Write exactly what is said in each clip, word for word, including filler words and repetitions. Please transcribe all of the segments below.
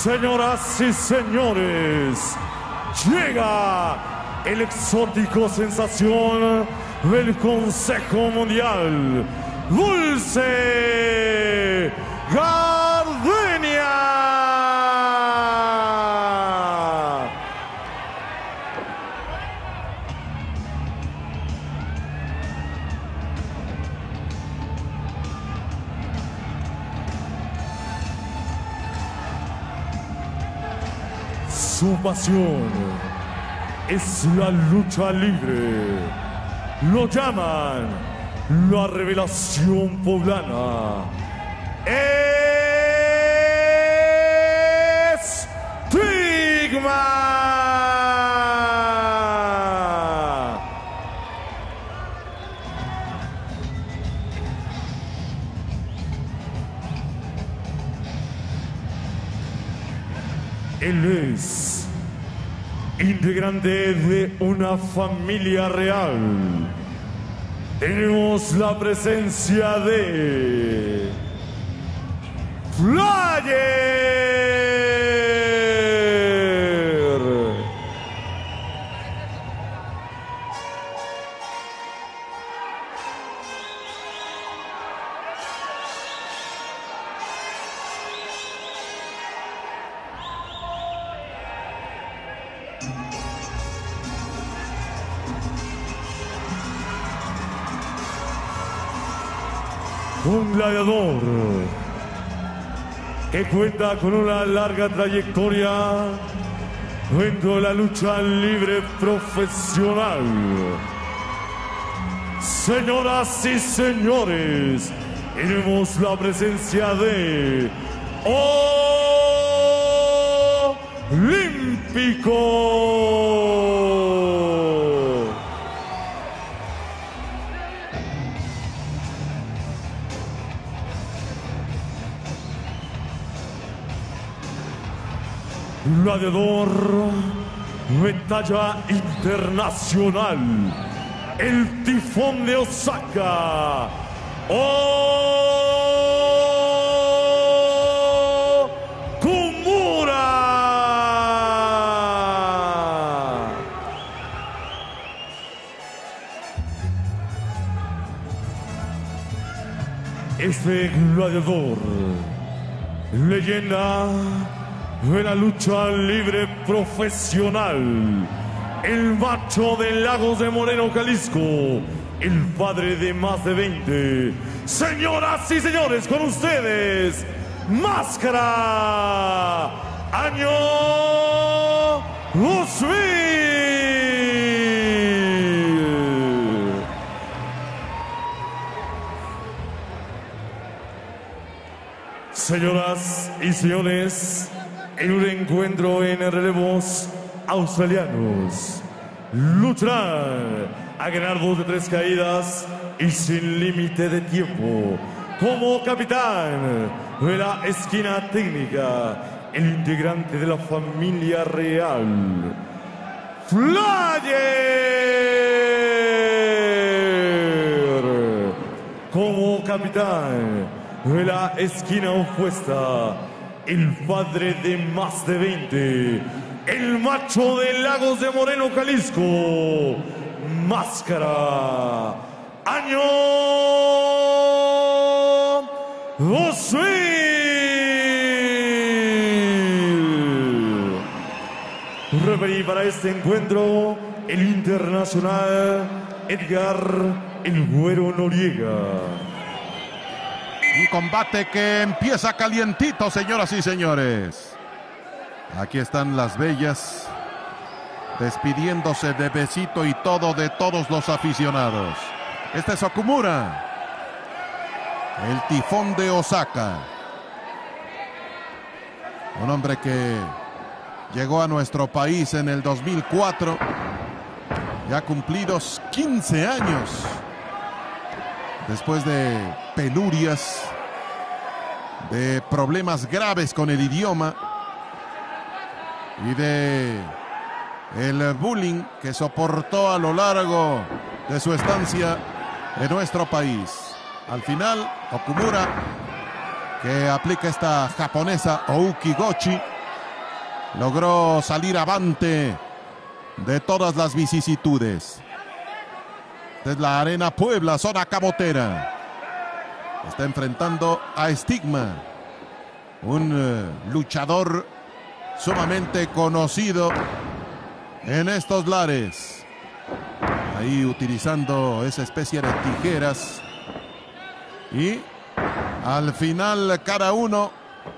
Señoras y señores, llega el exótico sensación del Consejo Mundial, Dulce Gardenia. Su pasión es la lucha libre. Lo llaman la revelación poblana. Estigma. Él es integrante de una familia real. Tenemos la presencia de Flyer. Un gladiador que cuenta con una larga trayectoria dentro de la lucha libre profesional. Señoras y señores, tenemos la presencia de Olímpico. Gladiador de talla internacional, el Tifón de Osaka, Okumura. Este gladiador, leyenda de la lucha libre profesional, el macho de Lagos de Moreno, Jalisco, el padre de más de veinte. Señoras y señores, con ustedes, Máscara, año dos mil. Señoras y señores, en un encuentro en relevos australianos, lucharán a ganar dos de tres caídas y sin límite de tiempo. Como capitán de la esquina técnica, el integrante de la familia real, Flyer. Como capitán de la esquina opuesta, el padre de más de veinte, el macho de Lagos de Moreno, Jalisco, Máscara, año dos mil. Referí para este encuentro, el internacional Edgar El Güero Noriega. Un combate que empieza calientito, señoras y señores. Aquí están las bellas, despidiéndose de besito y todo de todos los aficionados. Este es Okumura, el Tifón de Osaka. Un hombre que llegó a nuestro país en el dos mil cuatro, ya cumplidos quince años. Después de penurias, de problemas graves con el idioma y de el bullying que soportó a lo largo de su estancia en nuestro país. Al final, Okumura, que aplica esta japonesa Oukigochi, logró salir avante de todas las vicisitudes. Esta es la Arena Puebla, zona camotera. Está enfrentando a Estigma, un uh, luchador sumamente conocido en estos lares. Ahí utilizando esa especie de tijeras. Y al final cada uno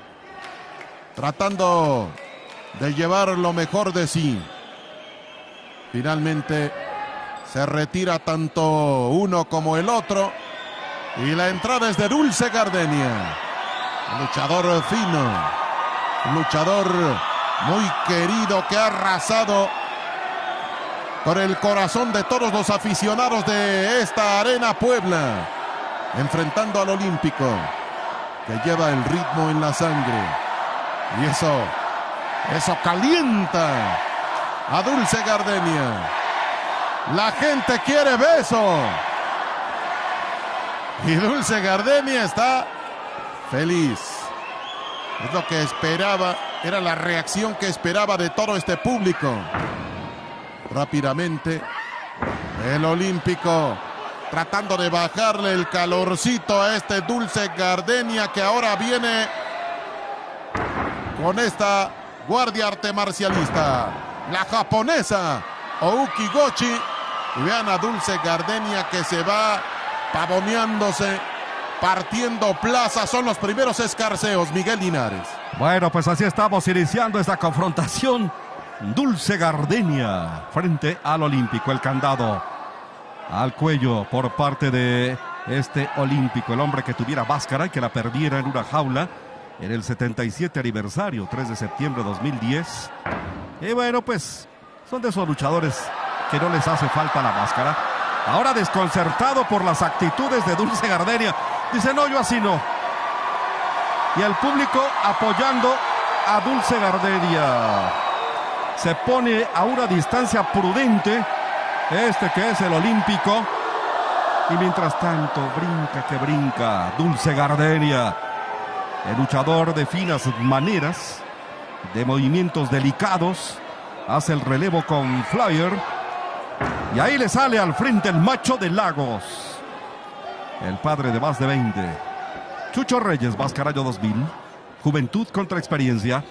tratando de llevar lo mejor de sí. Finalmente se retira tanto uno como el otro. Y la entrada es de Dulce Gardenia. Un luchador fino. Un luchador muy querido que ha arrasado con el corazón de todos los aficionados de esta Arena Puebla. Enfrentando al Olímpico, que lleva el ritmo en la sangre. Y eso, eso calienta a Dulce Gardenia. La gente quiere beso. Y Dulce Gardenia está feliz. Es lo que esperaba, era la reacción que esperaba de todo este público. Rápidamente, el Olímpico tratando de bajarle el calorcito a este Dulce Gardenia, que ahora viene con esta guardia arte marcialista, la japonesa Ouki Gochi. Y vean a Dulce Gardenia que se va pavoneándose, partiendo plaza. Son los primeros escarceos, Miguel Linares. Bueno, pues así estamos iniciando esta confrontación. Dulce Gardenia frente al Olímpico. El candado al cuello por parte de este Olímpico. El hombre que tuviera máscara y que la perdiera en una jaula en el setenta y siete aniversario, tres de septiembre de dos mil diez. Y bueno, pues son de esos luchadores que no les hace falta la máscara. Ahora desconcertado por las actitudes de Dulce Gardenia. Dice, no, yo así no. Y el público apoyando a Dulce Gardenia. Se pone a una distancia prudente este que es el Olímpico. Y mientras tanto, brinca que brinca Dulce Gardenia. El luchador de finas maneras, de movimientos delicados. Hace el relevo con Flyer. Y ahí le sale al frente el macho de Lagos. El padre de más de veinte. Chucho Reyes, Máscara Año dos mil. Juventud contra experiencia.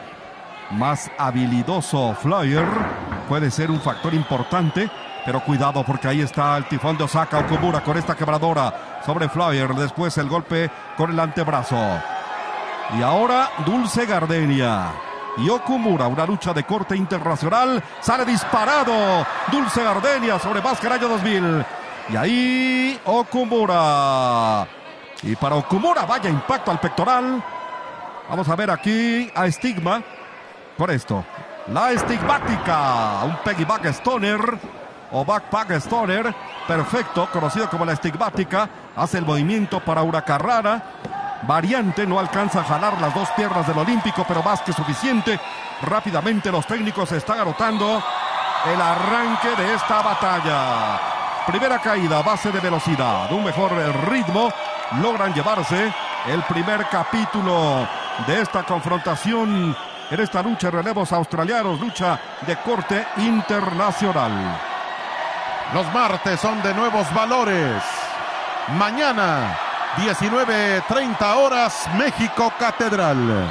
Más habilidoso Flyer. Puede ser un factor importante. Pero cuidado porque ahí está el tifón de Osaka Okumura con esta quebradora sobre Flyer. Después el golpe con el antebrazo. Y ahora Dulce Gardenia y Okumura, una lucha de corte internacional. Sale disparado Dulce Gardenia sobre Máscara Año dos mil. Y ahí Okumura. Y para Okumura, vaya impacto al pectoral. Vamos a ver aquí a Estigma. Por esto, la estigmática. Un piggyback stoner o backpack stoner. Perfecto, conocido como la estigmática. Hace el movimiento para Huracarrana. Variante, no alcanza a jalar las dos piernas del Olímpico, pero más que suficiente. Rápidamente los técnicos están anotando el arranque de esta batalla. Primera caída a base de velocidad, un mejor ritmo. Logran llevarse el primer capítulo de esta confrontación en esta lucha de relevos australianos, lucha de corte internacional. Los martes son de nuevos valores. Mañana, diecinueve treinta horas, México Catedral.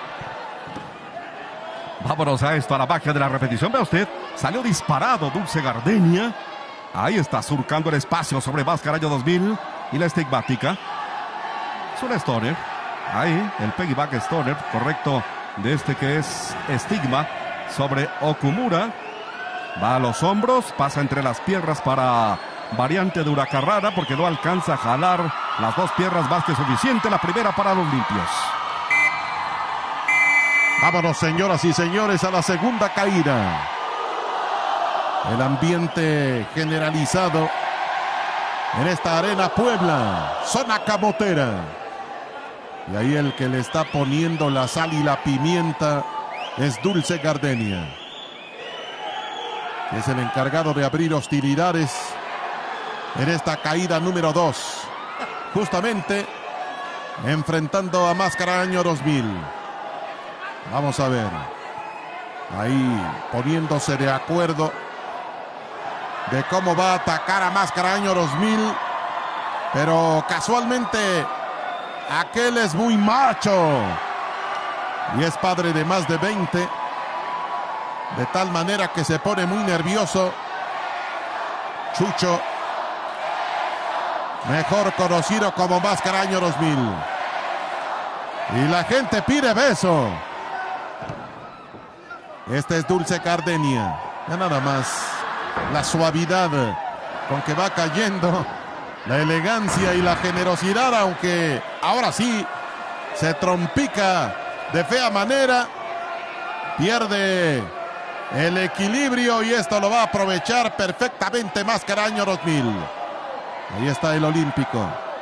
Vámonos a esto, a la magia de la repetición. Vea usted, salió disparado Dulce Gardenia. Ahí está surcando el espacio sobre Máscara Año dos mil. Y la estigmática. Es un stoner. Ahí, el piggyback stoner, correcto, de este que es Estigma sobre Okumura. Va a los hombros, pasa entre las piernas para variante de Huracarrana porque no alcanza a jalar las dos piernas más que suficiente. La primera para los limpios. Vámonos, señoras y señores, a la segunda caída. El ambiente generalizado en esta Arena Puebla, zona camotera. Y ahí el que le está poniendo la sal y la pimienta es Dulce Gardenia, que es el encargado de abrir hostilidades en esta caída número dos. Justamente enfrentando a Máscara Año dos mil. Vamos a ver. Ahí poniéndose de acuerdo de cómo va a atacar a Máscara Año dos mil. Pero casualmente aquel es muy macho y es padre de más de veinte. De tal manera que se pone muy nervioso Chucho, mejor conocido como Máscara Año dos mil. Y la gente pide beso. Este es Dulce Gardenia. Ya nada más la suavidad con que va cayendo, la elegancia y la generosidad, aunque ahora sí se trompica de fea manera, pierde el equilibrio y esto lo va a aprovechar perfectamente Máscara Año dos mil. Ahí está el olímpico.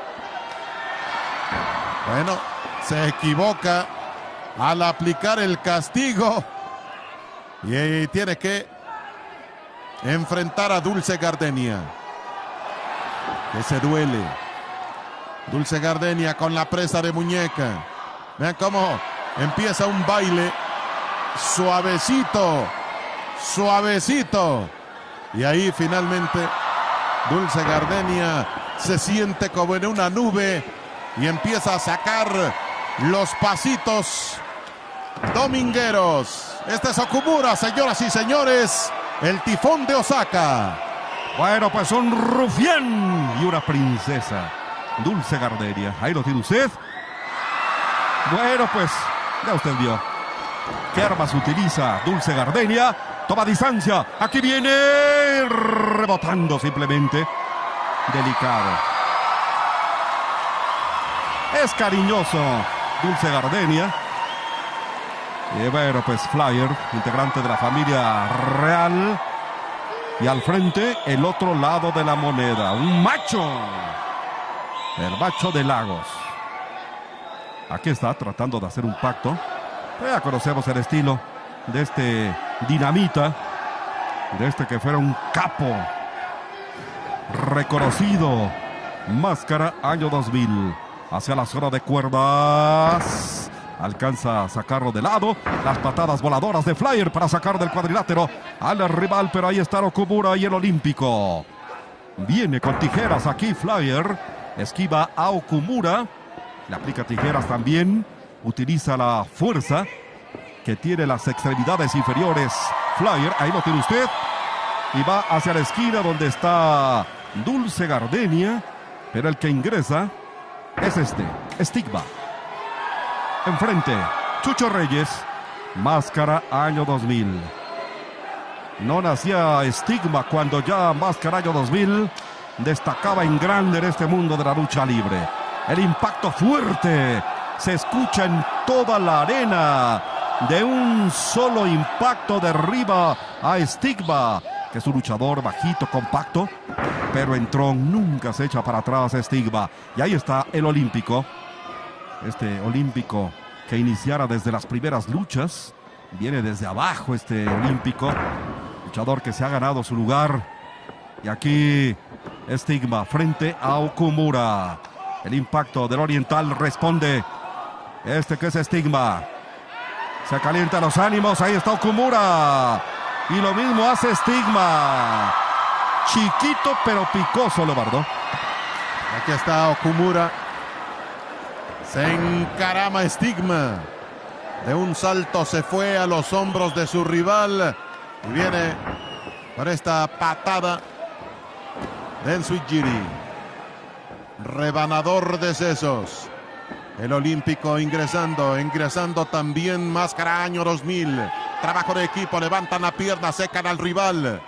Bueno, se equivoca al aplicar el castigo y tiene que enfrentar a Dulce Gardenia, que se duele. Dulce Gardenia con la presa de muñeca. Vean cómo empieza un baile suavecito, suavecito. Y ahí finalmente Dulce Gardenia se siente como en una nube y empieza a sacar los pasitos domingueros. Este es Okumura, señoras y señores, el tifón de Osaka. Bueno, pues un rufián y una princesa, Dulce Gardenia. Ahí lo tiene usted. Bueno, pues ya usted vio qué armas utiliza Dulce Gardenia. Toma distancia. Aquí viene rebotando simplemente. Delicado. Es cariñoso Dulce Gardenia. Y bueno, pues Flyer, integrante de la familia real. Y al frente, el otro lado de la moneda. Un macho. El macho de Lagos. Aquí está tratando de hacer un pacto. Ya conocemos el estilo de este dinamita. De este que fuera un capo reconocido. Máscara Año dos mil. Hacia la zona de cuerdas. Alcanza a sacarlo de lado. Las patadas voladoras de Flyer para sacar del cuadrilátero al rival. Pero ahí está Okumura y el olímpico. Viene con tijeras aquí Flyer. Esquiva a Okumura. Le aplica tijeras también. Utiliza la fuerza que tiene las extremidades inferiores Flyer. Ahí lo tiene usted. Y va hacia la esquina donde está Dulce Gardenia. Pero el que ingresa es este, Stigma. Enfrente, Chucho Reyes, Máscara Año dos mil. No nacía Stigma cuando ya Máscara Año dos mil destacaba en grande en este mundo de la lucha libre. El impacto fuerte se escucha en toda la arena. De un solo impacto derriba a Stigma, que es un luchador bajito, compacto, pero en Tron nunca se echa para atrás Stigma. Y ahí está el olímpico. Este olímpico que iniciara desde las primeras luchas. Viene desde abajo este olímpico. Luchador que se ha ganado su lugar. Y aquí Stigma frente a Okumura. El impacto del oriental responde. Este que es Stigma. Se calientan los ánimos. Ahí está Okumura. Y lo mismo hace Stigma. Chiquito pero picoso, Leobardo. Aquí está Okumura. Se encarama Stigma. De un salto se fue a los hombros de su rival. Y viene por esta patada del Suijiri. Rebanador de sesos. El olímpico ingresando, ingresando también Máscara Año dos mil. Trabajo de equipo, levantan la pierna, secan al rival.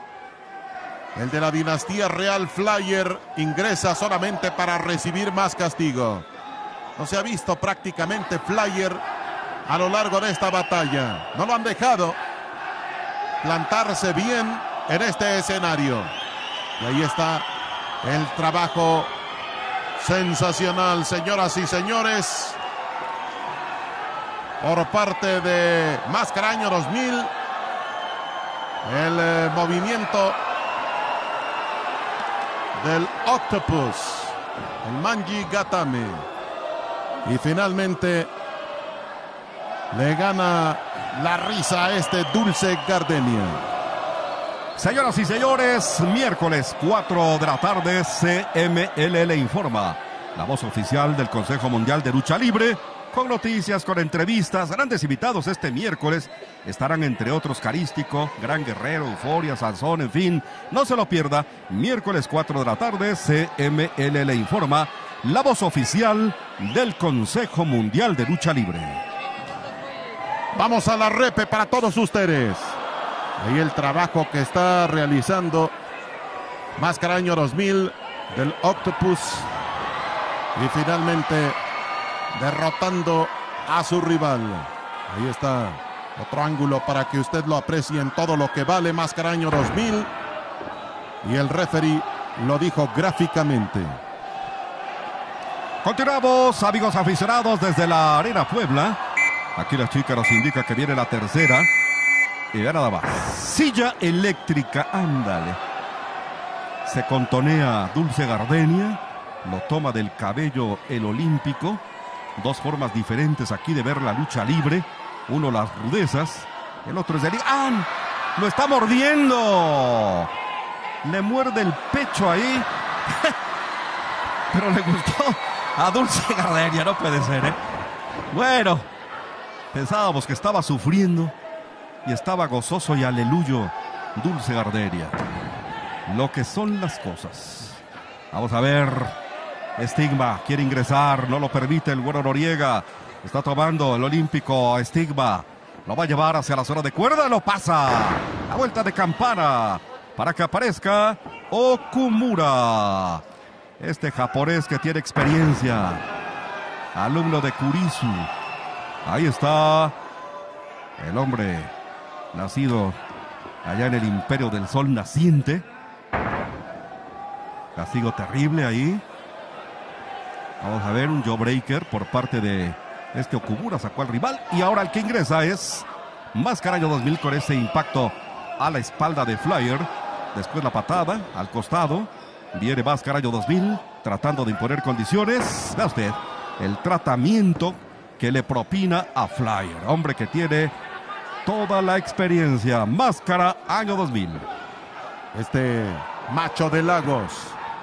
El de la dinastía real Flyer ingresa solamente para recibir más castigo. No se ha visto prácticamente Flyer a lo largo de esta batalla. No lo han dejado plantarse bien en este escenario. Y ahí está el trabajo sensacional, señoras y señores, por parte de Máscara Año dos mil. El eh, movimiento del Octopus, el Manji Gatame. Y finalmente le gana la risa a este Dulce Gardenia. Señoras y señores, miércoles cuatro de la tarde, C M L L informa. La voz oficial del Consejo Mundial de Lucha Libre, con noticias, con entrevistas, grandes invitados este miércoles. Estarán entre otros Carístico, Gran Guerrero, Euforia, Sansón, en fin. No se lo pierda, miércoles cuatro de la tarde, C M L L informa. La voz oficial del Consejo Mundial de Lucha Libre. Vamos a la repe para todos ustedes. Ahí el trabajo que está realizando Máscara Año dos mil del Octopus. Y finalmente derrotando a su rival. Ahí está otro ángulo para que usted lo aprecie en todo lo que vale Máscara Año dos mil. Y el referee lo dijo gráficamente. Continuamos, amigos aficionados, desde la Arena Puebla. Aquí la chica nos indica que viene la tercera. Y ya nada más. Silla eléctrica, ándale. Se contonea Dulce Gardenia. Lo toma del cabello el Olímpico. Dos formas diferentes aquí de ver la lucha libre. Uno las rudezas. El otro es el... ¡Ah! ¡Lo está mordiendo! Le muerde el pecho ahí. Pero le gustó a Dulce Gardenia. No puede ser, ¿eh? Bueno, pensábamos que estaba sufriendo. Y estaba gozoso y aleluyo Dulce Gardenia. Lo que son las cosas. Vamos a ver. Estigma quiere ingresar, no lo permite el Güero Noriega. Está tomando el Olímpico a Estigma. Lo va a llevar hacia la zona de cuerda, lo pasa. La vuelta de campana para que aparezca Okumura. Este japonés que tiene experiencia. Alumno de Kurisu. Ahí está el hombre nacido allá en el Imperio del Sol Naciente. Castigo terrible ahí. Vamos a ver un jawbreaker por parte de este Okumura, sacó al rival. Y ahora el que ingresa es Máscara Año dos mil con ese impacto a la espalda de Flyer. Después la patada al costado. Viene Máscara Año dos mil tratando de imponer condiciones. Vea usted el tratamiento que le propina a Flyer. Hombre que tiene toda la experiencia. Máscara Año dos mil. Este macho de Lagos.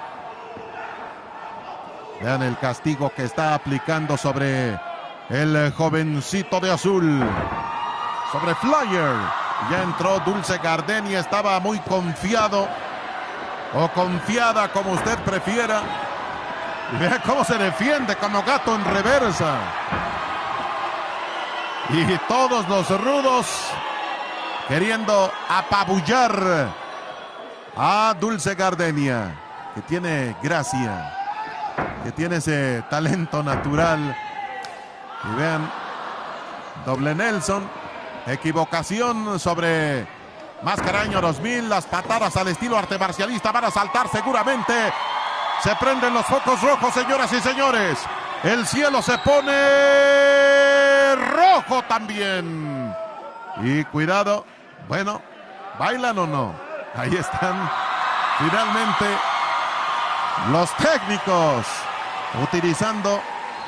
Vean el castigo que está aplicando sobre el jovencito de azul. Sobre Flyer. Ya entró Dulce Gardenia. Estaba muy confiado. O confiada, como usted prefiera. Y vea cómo se defiende como gato en reversa. Y todos los rudos queriendo apabullar a Dulce Gardenia, que tiene gracia, que tiene ese talento natural. Y vean, doble Nelson, equivocación sobre Máscara Año dos mil, las patadas al estilo arte marcialista van a saltar seguramente. Se prenden los focos rojos, señoras y señores. El cielo se pone rojo también. Y cuidado, bueno, ¿bailan o no? Ahí están finalmente los técnicos utilizando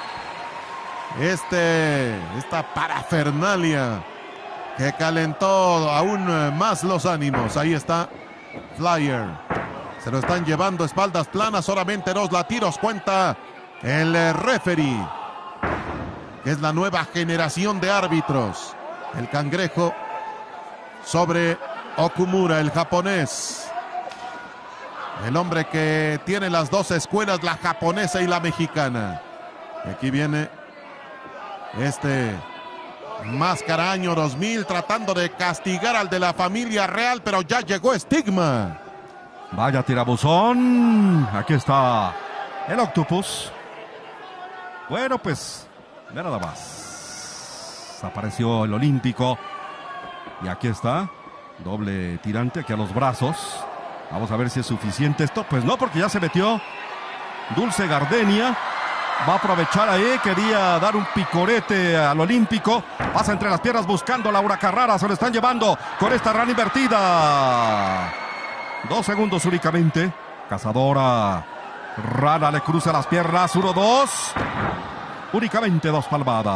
este, esta parafernalia que calentó aún más los ánimos. Ahí está Flyer. Se lo están llevando espaldas planas, solamente dos latidos cuenta el referee, que es la nueva generación de árbitros. El cangrejo sobre Okumura, el japonés. El hombre que tiene las dos escuelas, la japonesa y la mexicana. Aquí viene este Máscara Año dos mil tratando de castigar al de la familia real, pero ya llegó Estigma. Vaya tirabuzón. Aquí está el Octopus. Bueno, pues, ya nada más. Apareció el Olímpico. Y aquí está. Doble tirante aquí a los brazos. Vamos a ver si es suficiente esto. Pues no, porque ya se metió Dulce Gardenia. Va a aprovechar ahí. Quería dar un picorete al Olímpico. Pasa entre las piernas buscando a Laura Carrara. Se lo están llevando con esta rana invertida. Dos segundos únicamente. Cazadora. Rana le cruza las piernas. Uno, dos. Únicamente dos palmadas.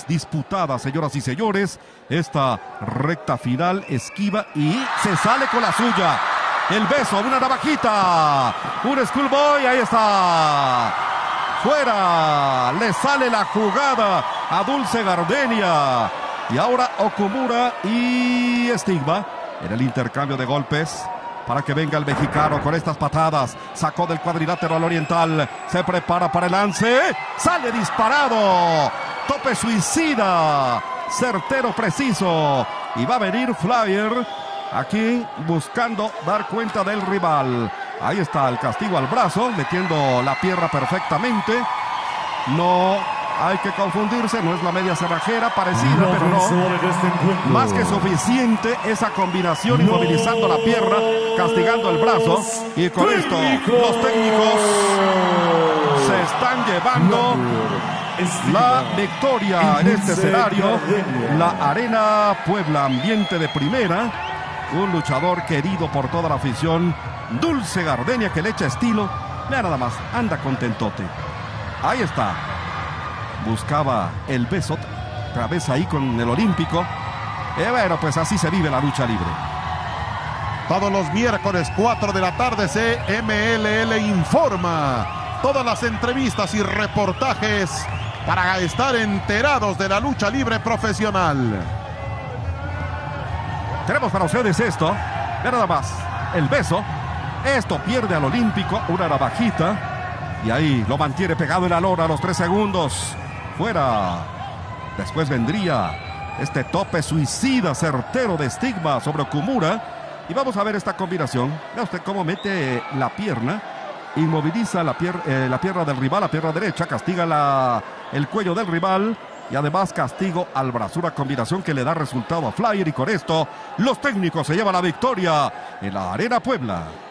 disputada, señoras y señores. Esta recta final, esquiva y se sale con la suya. El beso, una navajita, un schoolboy, ahí está. Fuera, le sale la jugada a Dulce Gardenia. Y ahora Okumura y Estigma en el intercambio de golpes para que venga el mexicano con estas patadas. Sacó del cuadrilátero al oriental, se prepara para el lance, sale disparado. Tope suicida, certero, preciso. Y va a venir Flyer aquí buscando dar cuenta del rival. Ahí está el castigo al brazo, metiendo la pierna perfectamente. No hay que confundirse, no es la media cerrajera, parecida, No, pero no. este Más que suficiente esa combinación, inmovilizando la pierna, castigando el brazo. Y con esto, los técnicos se están llevando la victoria en este escenario. La Arena Puebla, ambiente de primera. Un luchador querido por toda la afición. Dulce Gardenia, que le echa estilo. Vea nada más, anda contentote. Ahí está. Buscaba el beso. Otra vez ahí con el olímpico. Eh, bueno, pues así se vive la lucha libre. Todos los miércoles, cuatro de la tarde, C M L L informa. Todas las entrevistas y reportajes para estar enterados de la lucha libre profesional. Tenemos para ustedes esto. Ve nada más. El beso. Esto pierde al olímpico. Una navajita. Y ahí lo mantiene pegado en la lona a los tres segundos. Fuera. Después vendría este tope suicida certero de Estigma sobre Okumura. Y vamos a ver esta combinación. Vea usted cómo mete la pierna. Inmoviliza la, pier eh, la pierna del rival, la pierna derecha. Castiga la, el cuello del rival. Y además castigo al brazo. Una combinación que le da resultado a Flyer. Y con esto los técnicos se llevan la victoria en la Arena Puebla.